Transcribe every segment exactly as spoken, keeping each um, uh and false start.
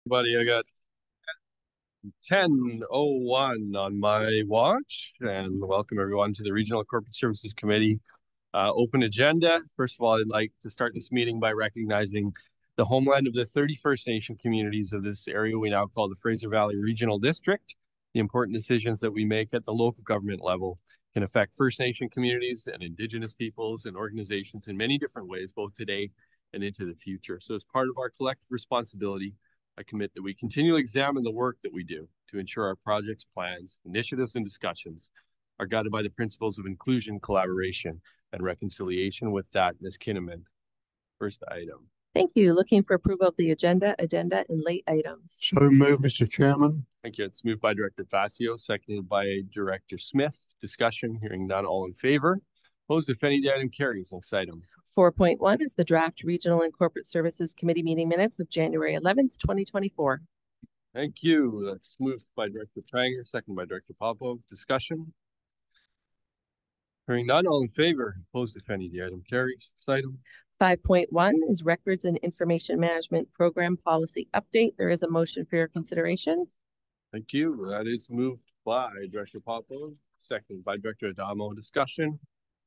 Buddy, I got ten oh one on my watch, and welcome everyone to the Regional Corporate Services Committee uh, open agenda. First of all, I'd like to start this meeting by recognizing the homeland of the thirty First Nation communities of this area we now call the Fraser Valley Regional District. The important decisions that we make at the local government level can affect First Nation communities and Indigenous peoples and organizations in many different ways, both today and into the future. So as part of our collective responsibility, I commit that we continually examine the work that we do to ensure our projects, plans, initiatives, and discussions are guided by the principles of inclusion, collaboration, and reconciliation. With that, Miz Kinnaman, first item. Thank you. Looking for approval of the agenda, addenda, and late items. So moved, Mister Chairman. Thank you. It's moved by Director Facio, seconded by Director Smith. Discussion, hearing none, all in favor. Opposed, if any, the item carries. Next item. four point one is the draft Regional and Corporate Services Committee meeting minutes of January eleventh, twenty twenty-four. Thank you. That's moved by Director Pranger, seconded by Director Popov. Discussion. Hearing none, all in favor. Opposed, if any, the item carries. Next item. five point one is Records and Information Management Program Policy Update. There is a motion for your consideration. Thank you. That is moved by Director Popov, seconded by Director Adamo. Discussion.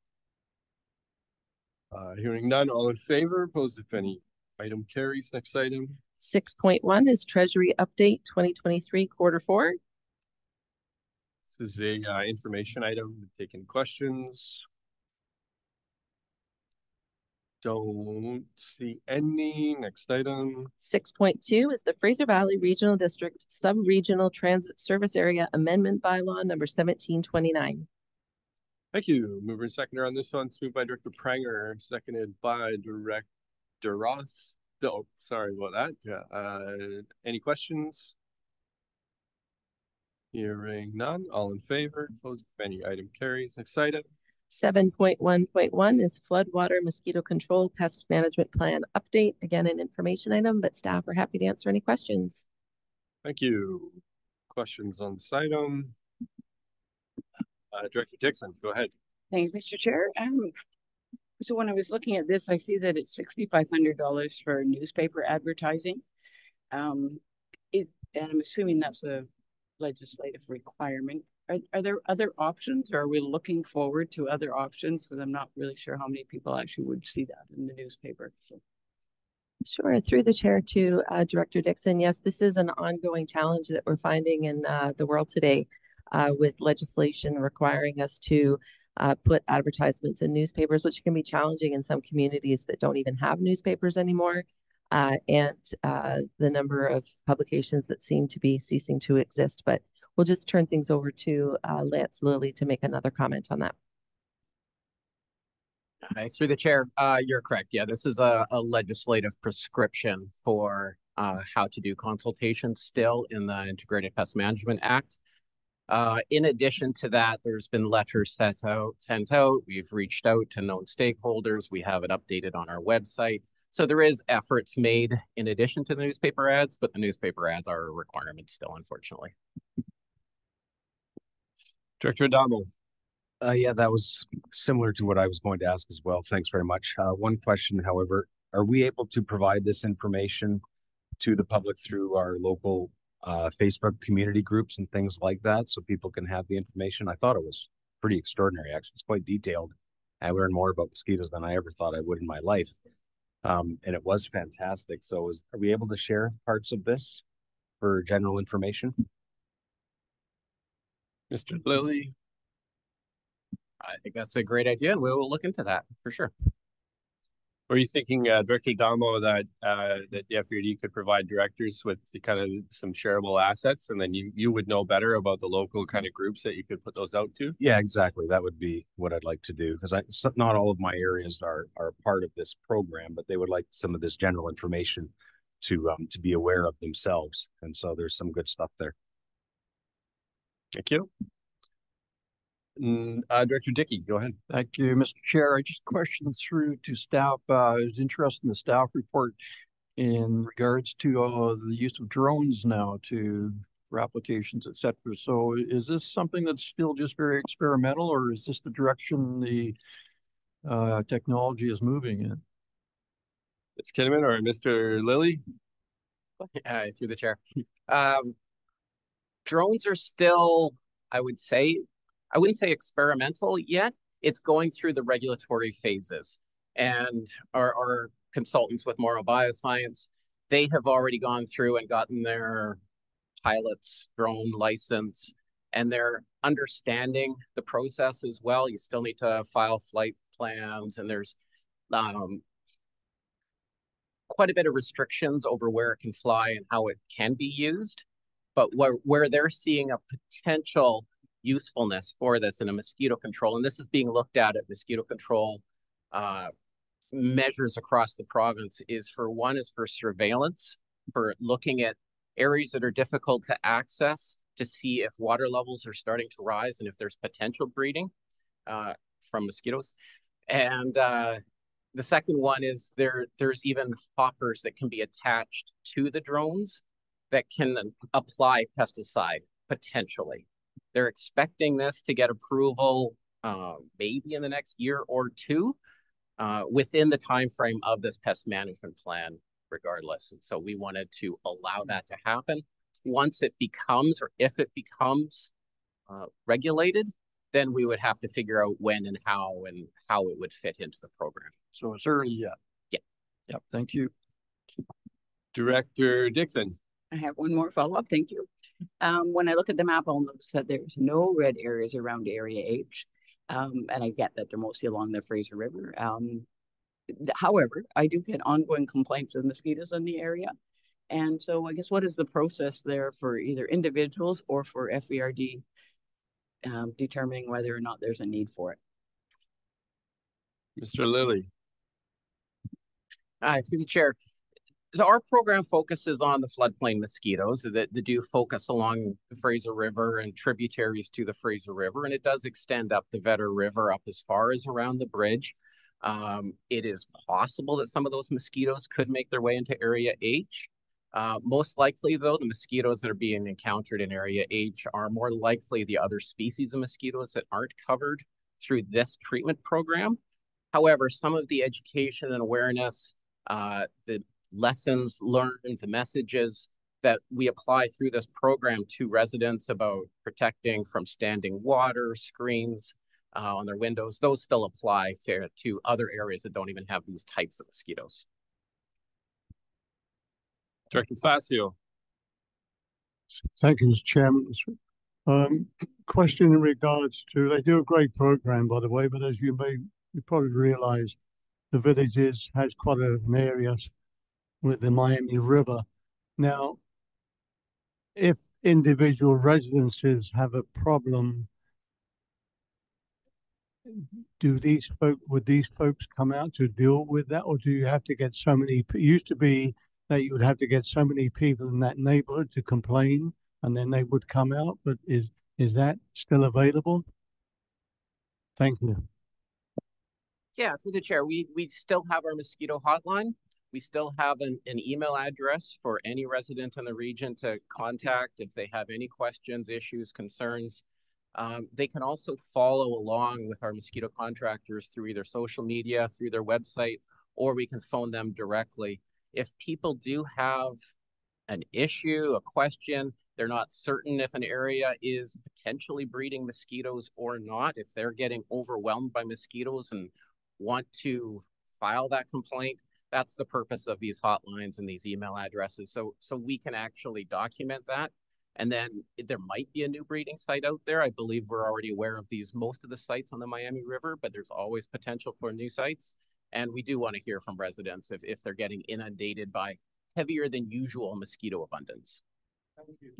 Uh, hearing none, all in favor. Opposed, if any, item carries. Next item. six point one is Treasury Update twenty twenty-three Quarter four. This is a uh, information item. Taking questions. Don't see any. Next item. six point two is the Fraser Valley Regional District Sub-Regional Transit Service Area Amendment Bylaw number seventeen twenty-nine. Thank you. Mover and seconder on this one. It's moved by Director Pranger, seconded by Director Ross. Oh, sorry about that. Yeah. Uh, any questions? Hearing none. All in favor. Opposed, if any, item carries. Next item. seven point one point one is Floodwater Mosquito Control Pest Management Plan Update. Again, an information item, but staff are happy to answer any questions. Thank you. Questions on this item? Uh, Director Dixon, go ahead. Thanks, Mister Chair. Um, so when I was looking at this, I see that it's six thousand five hundred dollars for newspaper advertising. Um, it, and I'm assuming that's a legislative requirement. Are, are there other options, or are we looking forward to other options? Because I'm not really sure how many people actually would see that in the newspaper. So. Sure. Through the chair to uh, Director Dixon. Yes, this is an ongoing challenge that we're finding in uh, the world today uh, with legislation requiring us to uh, put advertisements in newspapers, which can be challenging in some communities that don't even have newspapers anymore. Uh, and uh, the number of publications that seem to be ceasing to exist. But we'll just turn things over to uh, Lance Lilly to make another comment on that. Hi, through the chair, uh, you're correct. Yeah, this is a, a legislative prescription for uh, how to do consultations still in the Integrated Pest Management Act. Uh, in addition to that, there's been letters sent out, sent out. We've reached out to known stakeholders. We have it updated on our website. So there is efforts made in addition to the newspaper ads, but the newspaper ads are a requirement still, unfortunately. Director Adamo. Uh, yeah, that was similar to what I was going to ask as well. Thanks very much. Uh, one question, however, are we able to provide this information to the public through our local uh, Facebook community groups and things like that so people can have the information? I thought it was pretty extraordinary, actually. It's quite detailed. I learned more about mosquitoes than I ever thought I would in my life. Um, and it was fantastic. So is, are we able to share parts of this for general information? Mister Lilly. I think that's a great idea, and we will look into that for sure. Were you thinking, uh, Director Adamo, that uh, that the F R D could provide directors with the kind of some shareable assets, and then you you would know better about the local kind of groups that you could put those out to? Yeah, exactly. That would be what I'd like to do, because I not all of my areas are are part of this program, but they would like some of this general information to um to be aware of themselves, and so there's some good stuff there. Thank you. Uh, Director Dickey, go ahead. Thank you, Mister Chair. I just questioned through to staff. Uh, I was interested in the staff report in regards to uh, the use of drones now to for applications, et cetera. So is this something that's still just very experimental, or is this the direction the uh, technology is moving in? Miz Kinnaman or Mister Lilly? uh, through the chair. Um, drones are still, I would say, I wouldn't say experimental yet. It's going through the regulatory phases. And our, our consultants with Morrow Bioscience, they have already gone through and gotten their pilot's drone license, and they're understanding the process as well. You still need to file flight plans, and there's um, quite a bit of restrictions over where it can fly and how it can be used. But where, where they're seeing a potential usefulness for this in a mosquito control, and this is being looked at at mosquito control uh, measures across the province, is for one is for surveillance, for looking at areas that are difficult to access to see if water levels are starting to rise and if there's potential breeding uh, from mosquitoes. And uh, the second one is there. There's even hoppers that can be attached to the drones that can apply pesticide potentially. They're expecting this to get approval uh, maybe in the next year or two uh, within the time frame of this pest management plan, regardless. And so we wanted to allow that to happen. Once it becomes, or if it becomes uh, regulated, then we would have to figure out when and how and how it would fit into the program. So it's early yet. Yeah. Yep. Thank you. Director Dickson. I have one more follow-up. Thank you. Um, when I look at the map, I'll notice that there's no red areas around Area H. Um, and I get that they're mostly along the Fraser River. Um, however, I do get ongoing complaints of mosquitoes in the area. And so I guess what is the process there for either individuals or for F V R D um, determining whether or not there's a need for it? Mister Lilly. Uh, through the chair. Our program focuses on the floodplain mosquitoes that, that do focus along the Fraser River and tributaries to the Fraser River, and it does extend up the Vedder River up as far as around the bridge. Um, it is possible that some of those mosquitoes could make their way into Area H. Uh, most likely, though, the mosquitoes that are being encountered in Area H are more likely the other species of mosquitoes that aren't covered through this treatment program. However, some of the education and awareness, uh, the lessons learned, the messages that we apply through this program to residents about protecting from standing water, screens uh, on their windows, those still apply to, to other areas that don't even have these types of mosquitoes. Director Facio. Thank you, Mister Chairman. Um, question in regards to, they do a great program, by the way, but as you may you probably realize, the villages has quite a, an area with the Miami River. Now, if individual residences have a problem, do these folk, would these folks come out to deal with that, or do you have to get so many? It used to be that you would have to get so many people in that neighborhood to complain, and then they would come out. But is is that still available? Thank you. Yeah, through the chair, we we still have our mosquito hotline. We still have an, an email address for any resident in the region to contact if they have any questions, issues, concerns. Um, they can also follow along with our mosquito contractors through either social media, through their website, or we can phone them directly. If people do have an issue, a question, they're not certain if an area is potentially breeding mosquitoes or not, if they're getting overwhelmed by mosquitoes and want to file that complaint, that's the purpose of these hotlines and these email addresses. So, so we can actually document that. And then there might be a new breeding site out there. I believe we're already aware of these, most of the sites on the Miami River, but there's always potential for new sites. And we do want to hear from residents if, if they're getting inundated by heavier than usual mosquito abundance. Thank you.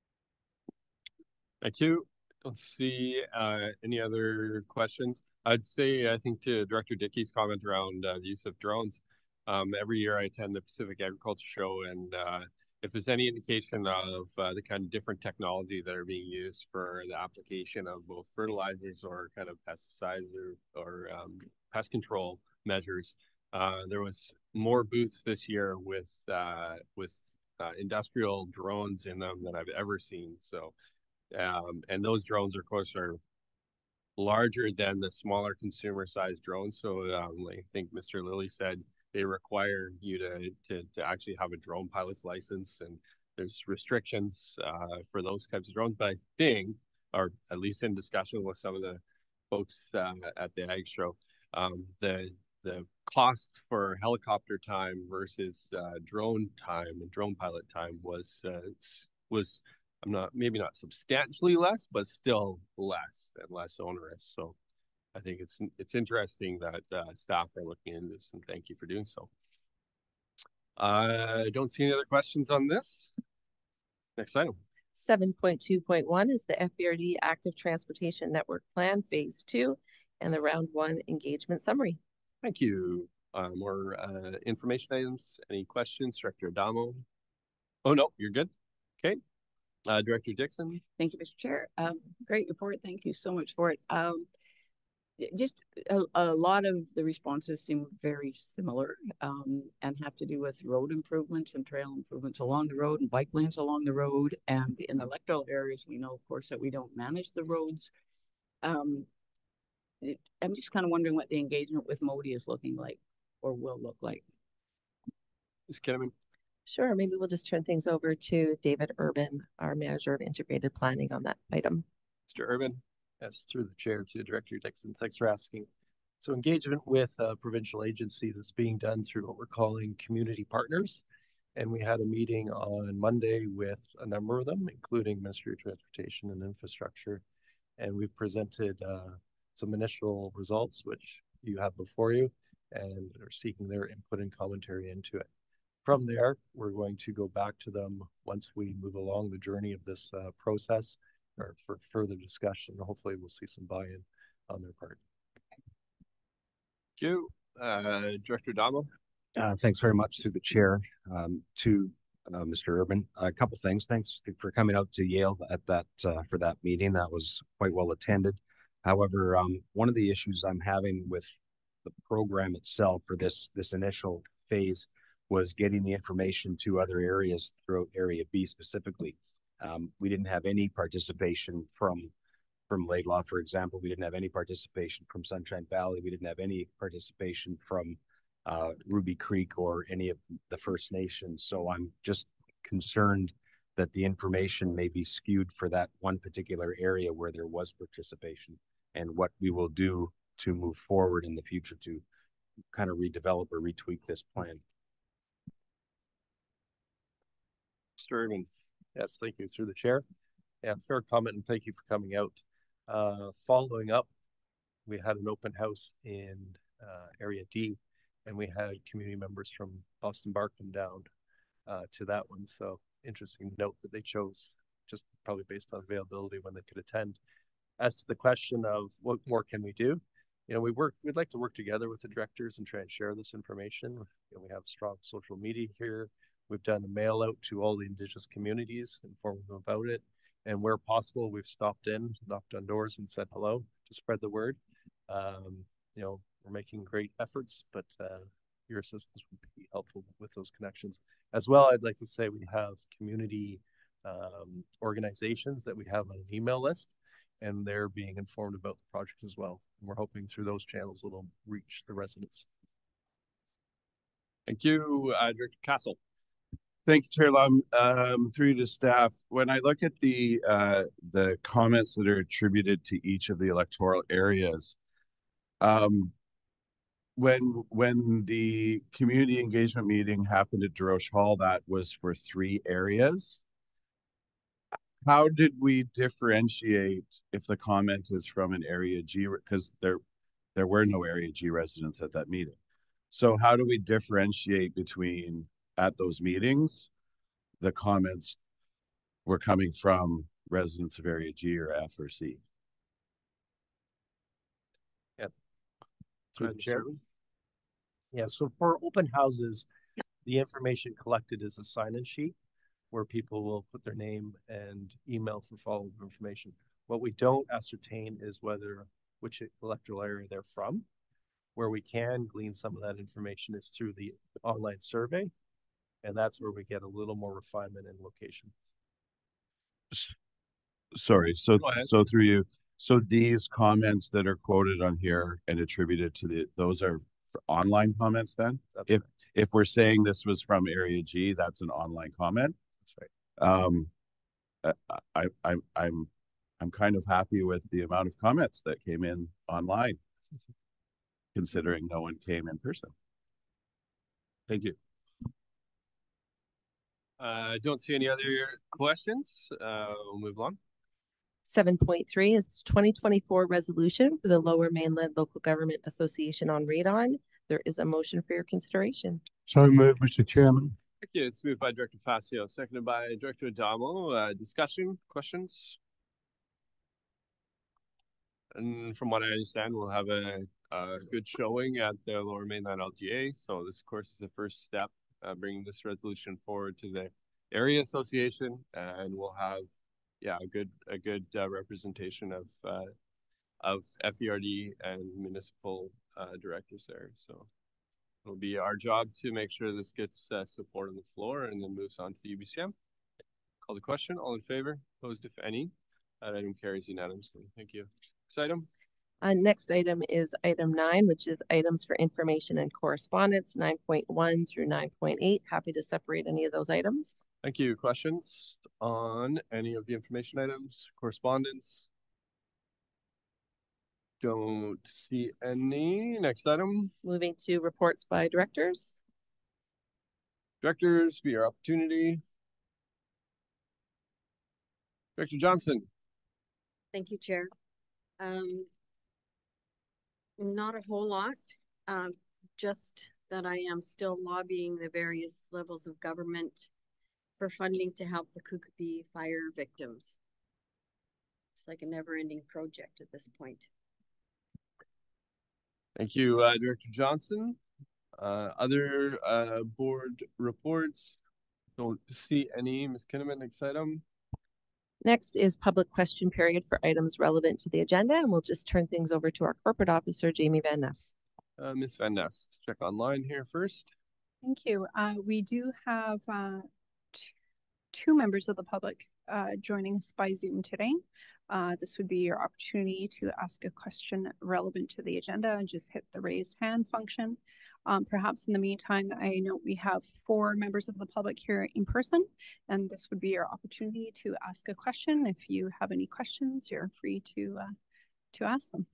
Thank you. Let's see, uh, any other questions? I'd say, I think to Director Dickey's comment around uh, the use of drones, um, every year I attend the Pacific Agriculture Show, and uh, if there's any indication of uh, the kind of different technology that are being used for the application of both fertilizers or kind of pesticides or, or um, pest control measures, uh, there was more booths this year with uh, with uh, industrial drones in them than I've ever seen. So, um, and those drones, of course, are larger than the smaller consumer-sized drones. So, um, like I think Mister Lilly said, they require you to, to, to actually have a drone pilot's license, and there's restrictions uh, for those types of drones. But I think, or at least in discussion with some of the folks uh, at the Ag Show, um, the the cost for helicopter time versus uh, drone time and drone pilot time was uh, was I'm not maybe not substantially less, but still less and less onerous. So I think it's it's interesting that uh, staff are looking into this, and thank you for doing so. I don't see any other questions on this. Next item. Seven point two point one is the F B R D Active Transportation Network Plan Phase Two and the Round One Engagement Summary. Thank you. Uh, more uh, information items. Any questions, Director Adamo? Oh no, you're good. Okay, uh, Director Dickson. Thank you, Mister Chair. Um, great report. Thank you so much for it. Um, just a, a lot of the responses seem very similar um, and have to do with road improvements and trail improvements along the road and bike lanes along the road. And in the electoral areas, we know, of course, that we don't manage the roads. Um, it, I'm just kind of wondering what the engagement with Modi is looking like or will look like. Miz Kinnaman. Sure, maybe we'll just turn things over to David Urban, our Manager of Integrated Planning, on that item. Mister Urban. Yes, through the chair to Director Dickson. Thanks for asking. So engagement with uh, provincial agencies is being done through what we're calling community partners. And we had a meeting on Monday with a number of them, including Ministry of Transportation and Infrastructure. And we've presented uh, some initial results, which you have before you, and are seeking their input and commentary into it. From there, we're going to go back to them once we move along the journey of this uh, process, or for further discussion. Hopefully we'll see some buy-in on their part. Thank you. Uh, Director Adamo. Uh, thanks very much through the chair um, to uh, Mister Urban. A couple things. Thanks for coming out to Yale at that uh, for that meeting. That was quite well attended. However, um, one of the issues I'm having with the program itself for this this initial phase was getting the information to other areas throughout Area B specifically. Um, we didn't have any participation from from Laidlaw, for example. We didn't have any participation from Sunshine Valley. We didn't have any participation from uh, Ruby Creek or any of the First Nations. So I'm just concerned that the information may be skewed for that one particular area where there was participation, and what we will do to move forward in the future to kind of redevelop or retweak this plan. Mister Urban. Yes, thank you through the chair. Yeah, fair comment, and thank you for coming out. Uh, following up, we had an open house in uh, Area D, and we had community members from Boston Bar come down uh, to that one. So interesting note that they chose, just probably based on availability when they could attend. As to the question of what more can we do, you know, we work. We'd like to work together with the directors and try and share this information. You know, we have strong social media here. We've done a mail out to all the Indigenous communities, informing them about it. And where possible, we've stopped in, knocked on doors and said hello to spread the word. Um, you know, we're making great efforts, but uh, your assistance would be helpful with those connections. As well, I'd like to say we have community um, organizations that we have on an email list, and they're being informed about the project as well. And we're hoping through those channels it'll reach the residents. Thank you, uh, Director Castle. Thank you, Chair Lum. Um, through to staff, when I look at the uh, the comments that are attributed to each of the electoral areas, um, when when the community engagement meeting happened at Duroche Hall, that was for three areas. How did we differentiate if the comment is from an Area G? Because there there were no Area G residents at that meeting. So how do we differentiate between, at those meetings, the comments were coming from residents of Area G or F or C? Yeah. Through the chair. Yeah, so for open houses, the information collected is a sign-in sheet where people will put their name and email for follow-up information. What we don't ascertain is whether, which electoral area they're from. Where we can glean some of that information is through the online survey, and that's where we get a little more refinement in location. Sorry, so so through you, so these comments that are quoted on here and attributed to the, those are for online comments then? That's If, right. if we're saying this was from Area G, that's an online comment. That's right. Um, I, I, I'm, I'm, I'm kind of happy with the amount of comments that came in online, considering no one came in person. Thank you. I uh, don't see any other questions. Uh, we'll move on. Seven point three is twenty twenty-four resolution for the Lower Mainland Local Government Association on radon. There is a motion for your consideration. So moved, Mister Chairman. Thank you. It's moved by Director Facio, seconded by Director Adamo. Uh, discussion, questions? And from what I understand, we'll have a, a good showing at the Lower Mainland L G A. So this, of course, is the first step, uh, bringing this resolution forward to the area association, and we'll have, yeah, a good a good uh, representation of uh, of F E R D and municipal uh, directors there. So it'll be our job to make sure this gets uh, support on the floor and then moves on to the U B C M. Call the question. All in favor? Opposed, if any? That item carries unanimously. Thank you. Next item. Uh, next item is item nine, which is items for information and correspondence, nine point one through nine point eight. Happy to separate any of those items. Thank you. Questions on any of the information items, correspondence? Don't see any. Next item. Moving to reports by directors. Directors, be your opportunity. Director Johnson. Thank you, Chair. Um, not a whole lot, um, just that I am still lobbying the various levels of government for funding to help the Kukupee fire victims. It's like a never-ending project at this point. Thank you, uh, Director Johnson. Uh, other uh, board reports? Don't see any. Miz Kinnaman, next item. Next is public question period for items relevant to the agenda, and we'll just turn things over to our corporate officer, Jamie Van Ness. Uh, Miz Van Ness, check online here first. Thank you. Uh, we do have uh, two members of the public uh, joining us by Zoom today. Uh, this would be your opportunity to ask a question relevant to the agenda and just hit the raised hand function. Um, perhaps in the meantime, I know we have four members of the public here in person, and this would be your opportunity to ask a question. If you have any questions, you're free to uh, to ask them.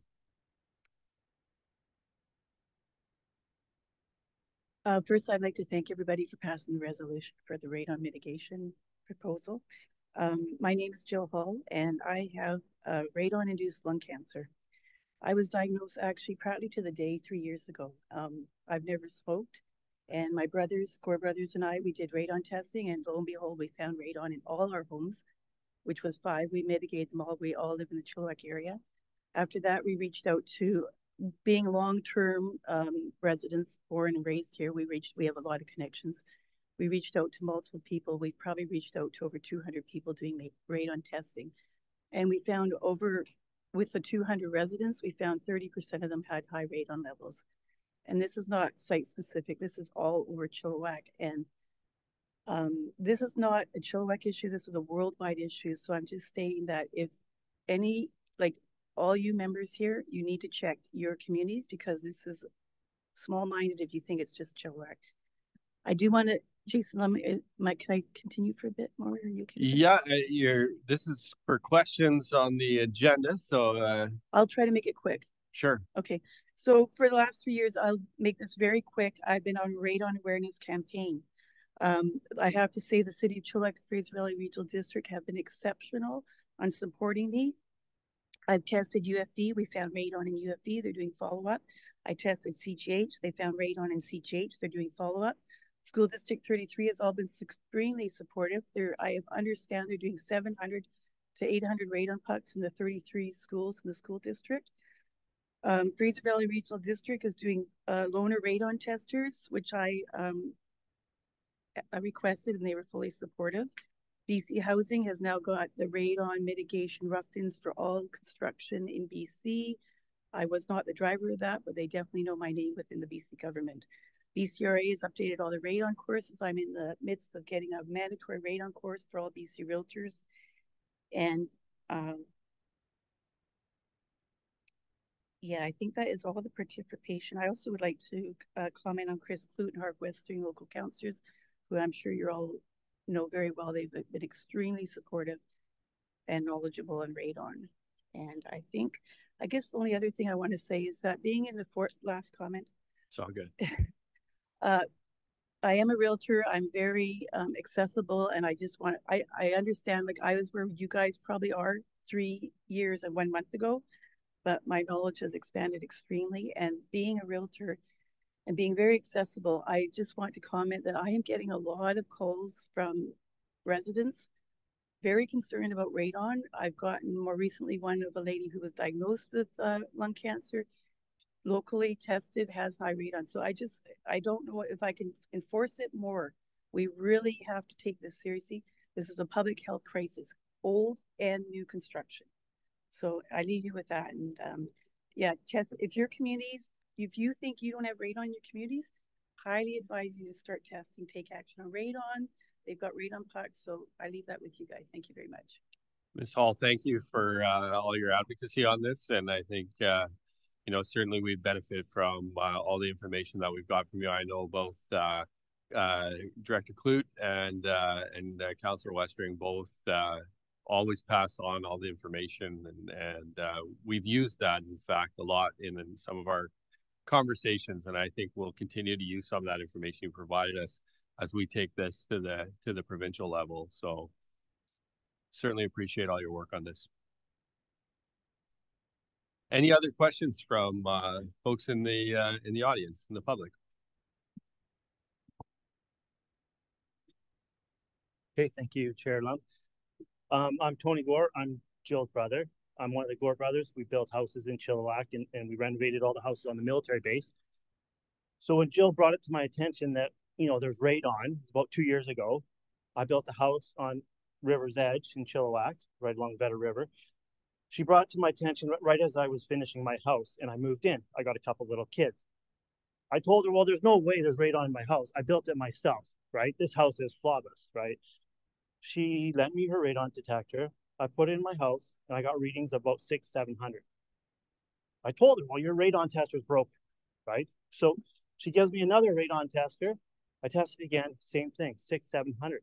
Uh, first, I'd like to thank everybody for passing the resolution for the radon mitigation proposal. Um, my name is Jill Hull, and I have uh, radon-induced lung cancer. I was diagnosed actually partly to the day three years ago. Um, I've never smoked, and my brothers, core brothers and I, we did radon testing, and lo and behold, we found radon in all our homes, which was five. We mitigated them all. We all live in the Chilliwack area. After that, we reached out to being long-term um, residents, born and raised here. We reached, we have a lot of connections. We reached out to multiple people. We've probably reached out to over two hundred people doing radon testing. And we found over, with the two hundred residents, we found thirty percent of them had high radon levels. And this is not site specific. This is all over Chilliwack. And um, this is not a Chilliwack issue. This is a worldwide issue. So I'm just stating that if any, like all you members here, you need to check your communities, because this is small-minded if you think it's just Chilliwack. I do want to, Jason, let me, Mike, can I continue for a bit more? Or you can Yeah, uh, you're, this is for questions on the agenda, so uh, I'll try to make it quick. Sure. Okay, so for the last three years, I'll make this very quick. I've been on radon awareness campaign. Um, I have to say the City of Chilliwack, Fraser Valley Regional District have been exceptional on supporting me. I've tested U F V. We found radon in U F V. They're doing follow-up. I tested C G H. They found radon in C G H. They're doing follow-up. School District thirty-three has all been extremely supportive. They're, I understand they're doing seven hundred to eight hundred radon pucks in the thirty-three schools in the school district. Um, Fraser Valley Regional District is doing uh, loaner radon testers, which I, um, I requested, and they were fully supportive. B C Housing has now got the radon mitigation rough bins for all construction in B C. I was not the driver of that, but they definitely know my name within the B C government. B C R A has updated all the radon courses. I'm in the midst of getting a mandatory radon course for all B C realtors. And um, Yeah, I think that is all the participation. I also would like to uh, comment on Chris Klutenhardt, Western local councillors, who I'm sure you all know very well. They've been extremely supportive and knowledgeable on radon. And I think, I guess the only other thing I want to say is that being in the fourth last comment. It's all good. uh, I am a realtor. I'm very um, accessible, and I just want, I, I understand, like I was where you guys probably are three years and one month ago, but my knowledge has expanded extremely. And being a realtor and being very accessible, I just want to comment that I am getting a lot of calls from residents very concerned about radon. I've gotten more recently one of a lady who was diagnosed with uh, lung cancer, locally tested, has high radon. So I just, I don't know if I can enforce it more. We really have to take this seriously. This is a public health crisis, old and new construction. So I leave you with that. And um, yeah, if your communities, if you think you don't have radon in your communities, highly advise you to start testing, take action on radon. They've got radon pucks. So I leave that with you guys. Thank you very much. Miz Hall, thank you for uh, all your advocacy on this. And I think, uh, you know, certainly we benefit from uh, all the information that we've got from you. I know both uh, uh, Director Clute and uh, and uh, Councillor Westring both uh, always pass on all the information, and and uh, we've used that, in fact, a lot in, in some of our conversations, and I think we'll continue to use some of that information you provided us as we take this to the to the provincial level. So certainly appreciate all your work on this. Any other questions from uh, folks in the uh, in the audience, in the public? Okay, thank you, Chair Lum. Um, I'm Tony Gore. I'm Jill's brother. I'm one of the Gore brothers. We built houses in Chilliwack, and, and we renovated all the houses on the military base. So when Jill brought it to my attention that, you know, there's radon, about two years ago, I built a house on River's Edge in Chilliwack, right along Vedder River. She brought it to my attention right as I was finishing my house, and I moved in. I got a couple little kids. I told her, well, there's no way there's radon in my house. I built it myself, right? This house is flawless, right? She lent me her radon detector. I put it in my house, and I got readings of about six, seven hundred. I told her, well, your radon tester is broken, right? So she gives me another radon tester. I tested again, same thing, six, seven hundred.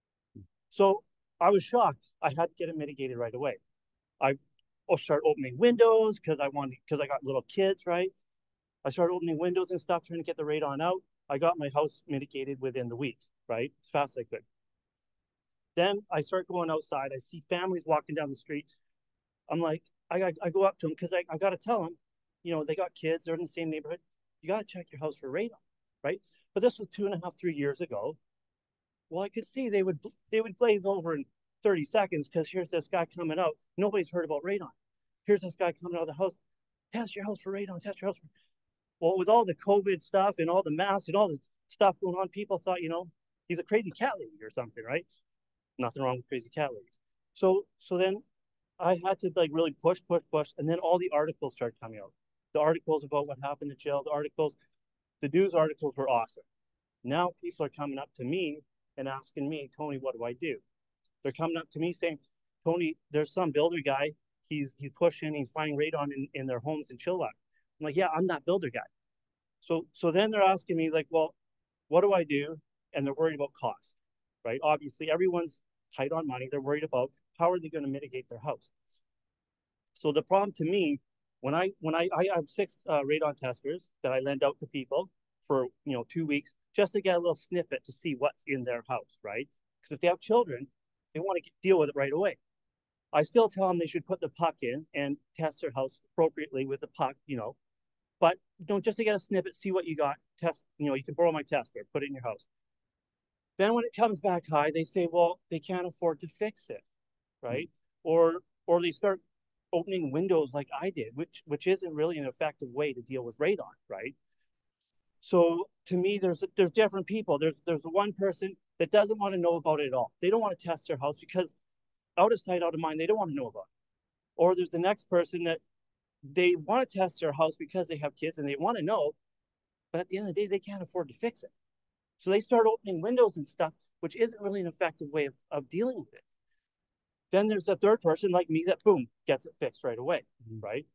So I was shocked. I had to get it mitigated right away. I started opening windows because I wanted, because I got little kids, right? I started opening windows and stuff, trying to get the radon out. I got my house mitigated within the week, right? As fast as I could. Then I start going outside. I see families walking down the street. I'm like, I, I, I go up to them because I, I got to tell them, you know, they got kids. They're in the same neighborhood. You got to check your house for radon, right? But this was two and a half, three years ago. Well, I could see they would they would blaze over in thirty seconds because here's this guy coming out. Nobody's heard about radon. Here's this guy coming out of the house. Test your house for radon. Test your house for. Well, with all the COVID stuff and all the masks and all the stuff going on, people thought, you know, he's a crazy cat lady or something, right? Nothing wrong with crazy cat ladies. So, so then I had to like really push, push, push. And then all the articles started coming out. The articles about what happened to Jill, the articles, the news articles were awesome. Now people are coming up to me and asking me, Tony, what do I do? They're coming up to me saying, Tony, there's some builder guy. He's he's pushing, he's finding radon in, in their homes in Chilliwack. I'm like, yeah, I'm that builder guy. So so then they're asking me like, well, what do I do? And they're worried about cost, right? Obviously, everyone's tight on money. They're worried about how are they going to mitigate their house. So the problem to me, when I when I, I have six uh, radon testers that I lend out to people for, you know, two weeks just to get a little snippet to see what's in their house, right? Because if they have children, they want to get, deal with it right away. I still tell them they should put the puck in and test their house appropriately with the puck, you know, but don't just to get a snippet, see what you got, test, you know, you can borrow my tester, put it in your house. Then when it comes back high, they say, well, they can't afford to fix it, right? Mm-hmm. Or or they start opening windows like I did, which which isn't really an effective way to deal with radon, right? So to me, there's there's different people. There's there's one person that doesn't want to know about it at all. They don't want to test their house because out of sight, out of mind, they don't want to know about it. Or there's the next person that they want to test their house because they have kids and they want to know, but at the end of the day, they can't afford to fix it. So they start opening windows and stuff, which isn't really an effective way of, of dealing with it. Then there's a third person like me that, boom, gets it fixed right away, mm-hmm. right?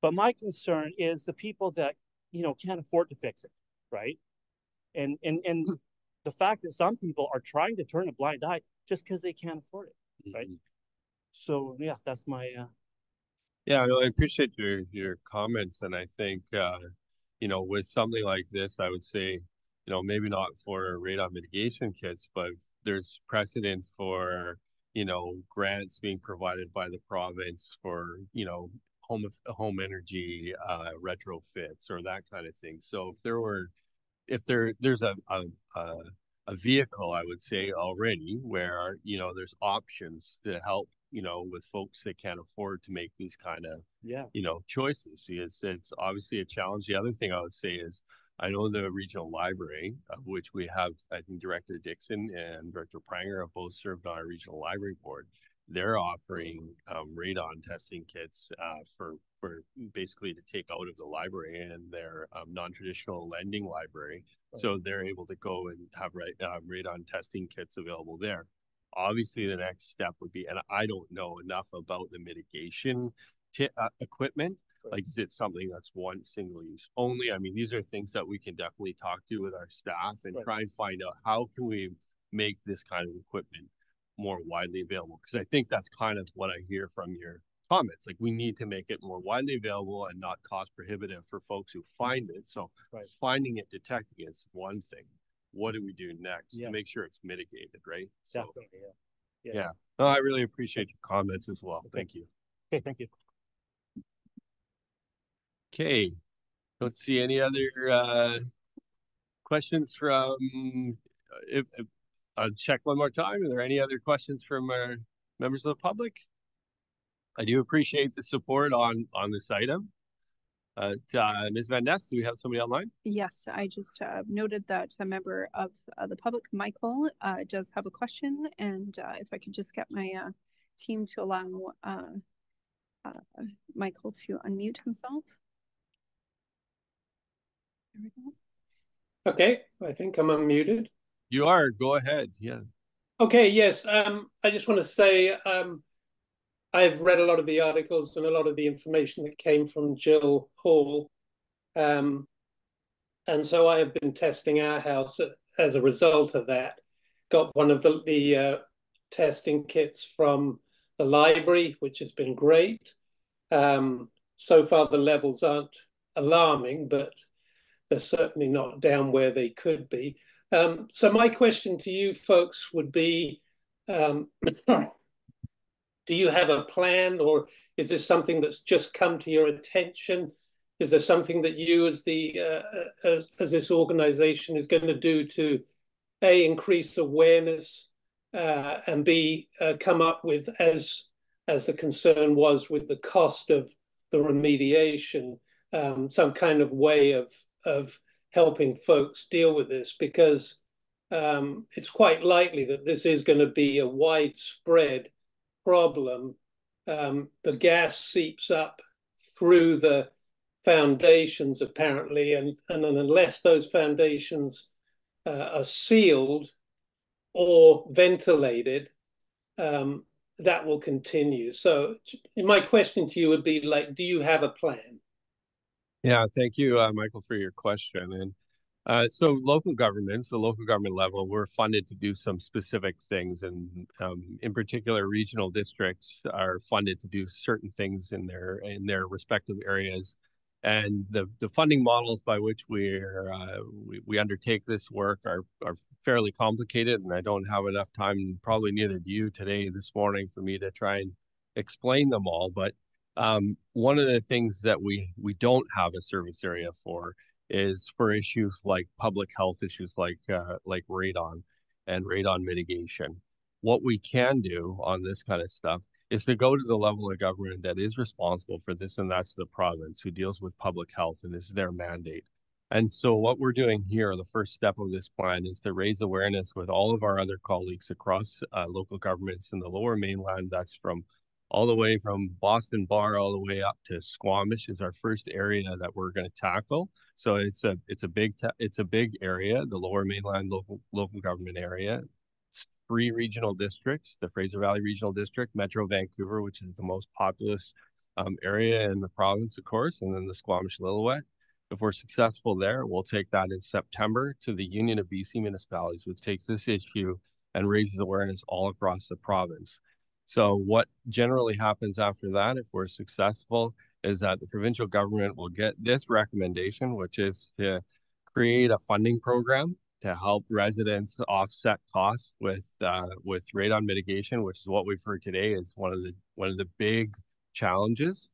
But my concern is the people that, you know, can't afford to fix it, right? And and and the fact that some people are trying to turn a blind eye just because they can't afford it, right? Mm-hmm. So yeah, that's my uh yeah, no, I appreciate your your comments, and I think uh you know, with something like this, I would say, you know, maybe not for radon mitigation kits, but there's precedent for, you know, grants being provided by the province for, you know, home home energy uh retrofits or that kind of thing. So if there were if there there's a a, a a vehicle, I would say, already where, you know, there's options to help, you know, with folks that can't afford to make these kind of, yeah, you know, choices, because it's obviously a challenge. The other thing I would say is, I know the regional library, of which we have, I think Director Dixon and Director Pranger have both served on our regional library board. They're offering um, radon testing kits uh, for for basically to take out of the library and their um, non-traditional lending library. Right. So they're able to go and have uh, radon testing kits available there. Obviously, the next step would be, and I don't know enough about the mitigation t- uh, equipment. Right. Like, is it something that's one single use only? I mean, these are things that we can definitely talk to with our staff and right. try and find out how can we make this kind of equipment more widely available, because I think that's kind of what I hear from your comments. Like, we need to make it more widely available and not cost prohibitive for folks who find it. So right. finding it, detecting it's one thing. What do we do next yeah. to make sure it's mitigated, right? Definitely, so, yeah. Yeah. yeah. No, I really appreciate your comments as well. Okay. Thank you. Okay, thank you. Okay. Don't see any other uh, questions from if, if I'll check one more time. Are there any other questions from our members of the public? I do appreciate the support on on this item. Uh, uh, Miz Van Ness, do we have somebody online? Yes, I just uh, noted that a member of uh, the public, Michael, uh, does have a question, and uh, if I could just get my uh, team to allow uh, uh, Michael to unmute himself. There we go. Okay, I think I'm unmuted. You are. Go ahead. Yeah. Okay. Yes. Um, I just want to say um, I've read a lot of the articles and a lot of the information that came from Jill Hall, um, and so I have been testing our house as a result of that. Got one of the the uh, testing kits from the library, which has been great. Um, so far, the levels aren't alarming, but they're certainly not down where they could be. Um, so my question to you folks would be, um, do you have a plan, or is this something that's just come to your attention? Is there something that you as the uh, as, as this organization is going to do to A, increase awareness, uh, and B, uh, come up with, as as the concern was with the cost of the remediation, um, some kind of way of of helping folks deal with this, because um, it's quite likely that this is going to be a widespread problem. Um, the gas seeps up through the foundations, apparently, and, and unless those foundations uh, are sealed or ventilated, um, that will continue. So my question to you would be, like, do you have a plan? Yeah, thank you, uh, Michael, for your question. And uh, so local governments, the local government level, we're funded to do some specific things. And um, in particular, regional districts are funded to do certain things in their in their respective areas. And the, the funding models by which we're, uh, we, we undertake this work are, are fairly complicated. And I don't have enough time, probably neither do you today, this morning, for me to try and explain them all. But Um, one of the things that we we don't have a service area for is for issues like public health issues, like uh, like radon and radon mitigation. What we can do on this kind of stuff is to go to the level of government that is responsible for this, and that's the province, who deals with public health, and this is their mandate. And so what we're doing here, the first step of this plan, is to raise awareness with all of our other colleagues across uh, local governments in the Lower Mainland. That's from all the way from Boston Bar all the way up to Squamish is our first area that we're going to tackle. So it's a it's a big it's a big area, the Lower Mainland local local government area. It's three regional districts: the Fraser Valley Regional District, Metro Vancouver, which is the most populous um, area in the province, of course, and then the Squamish-Lillooet. If we're successful there, we'll take that in September to the Union of B C Municipalities, which takes this issue and raises awareness all across the province. So what generally happens after that, if we're successful, is that the provincial government will get this recommendation, which is to create a funding program to help residents offset costs with uh, with radon mitigation, which is what we've heard today is one of the one of the big challenges.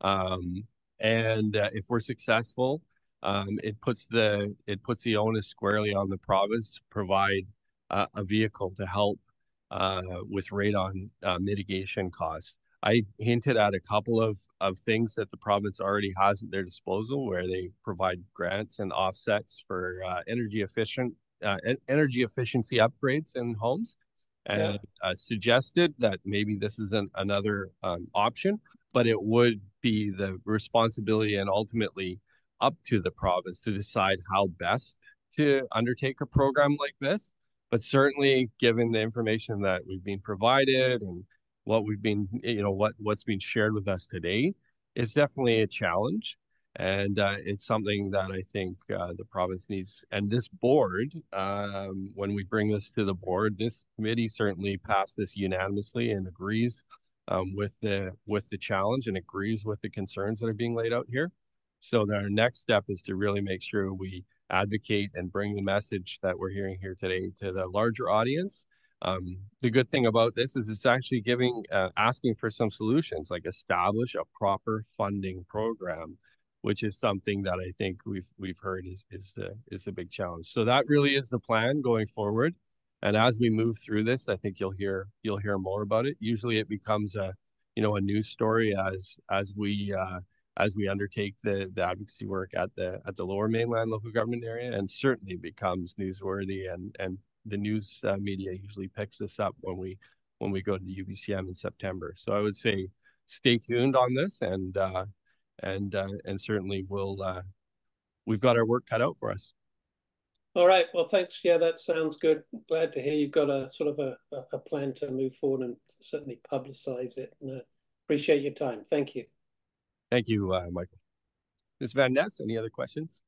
Um, and uh, if we're successful, um, it puts the it puts the onus squarely on the province to provide uh, a vehicle to help uh, with radon uh, mitigation costs. I hinted at a couple of, of things that the province already has at their disposal, where they provide grants and offsets for uh, energy efficient uh, energy efficiency upgrades in homes, and yeah. uh, suggested that maybe this is an, another um, option, but it would be the responsibility and ultimately up to the province to decide how best to undertake a program like this. But certainly, given the information that we've been provided and what we've been, you know, what, what's been shared with us today is definitely a challenge. And uh, it's something that I think uh, the province needs. And this board, um, when we bring this to the board, this committee certainly passed this unanimously and agrees um, with the with the challenge and agrees with the concerns that are being laid out here. So our next step is to really make sure we advocate and bring the message that we're hearing here today to the larger audience. Um, the good thing about this is it's actually giving, uh, asking for some solutions, like establish a proper funding program, which is something that I think we've we've heard is is the is a big challenge. So that really is the plan going forward. And as we move through this, I think you'll hear you'll hear more about it. Usually, it becomes a you know a news story as as we uh, as we undertake the the advocacy work at the at the Lower Mainland local government area, and certainly becomes newsworthy and and. The news uh, media usually picks this up when we when we go to the U B C M in September. So I would say stay tuned on this, and uh, and uh, and certainly we'll uh, we've got our work cut out for us. All right. Well, thanks. Yeah, that sounds good. Glad to hear you've got a sort of a, a plan to move forward and certainly publicize it. And uh, appreciate your time. Thank you. Thank you, uh, Michael. Miz Van Ness, any other questions?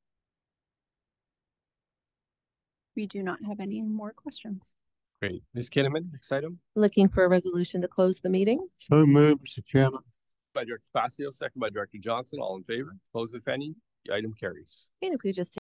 We do not have any more questions. Great. Miz Kinnaman, next item. Looking for a resolution to close the meeting. So moved, Mister Chairman. By Director Facio, second by Director Johnson. All in favor? Close if any. The item carries. And if we just